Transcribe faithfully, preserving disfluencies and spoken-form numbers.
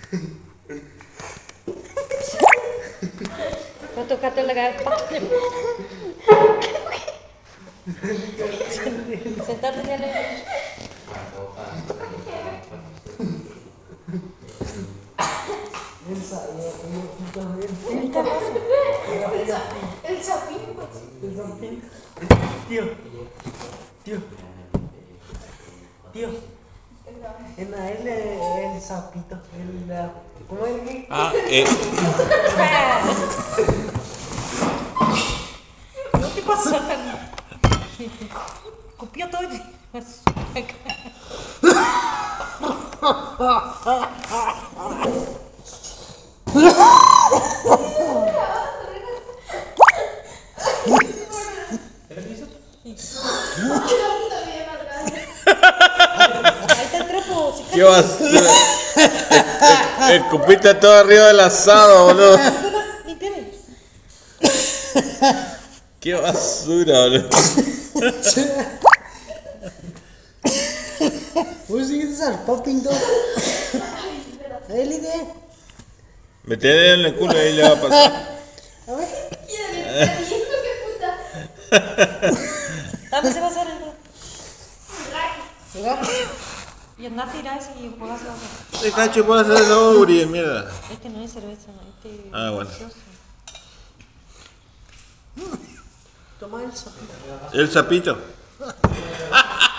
No tocaste la cabeza. Sentate ya le. El sapito. El sapito. Tío. Tío. Tío. En la L el sapito. El, ¿cómo es que? Ah, eh. ¿Qué pasó? Copió todo. Ahí está el trapo. ¿Qué basura? Escupiste todo arriba del asado, boludo. Limpiame. Qué basura, boludo. ¿Vos sigues al popping? ¿Ahí le idea? Metele en el culo y ahí le va a pasar. A ver. ¡Qué puta! Dame se va a hacer el. ¿Verdad? Y andá a tirar ese y juegas la otra. Este cacho puede hacer el Uri, mierda. Este no es cerveza, este es Ah, bueno. gaseoso. Toma el sapito. El sapito.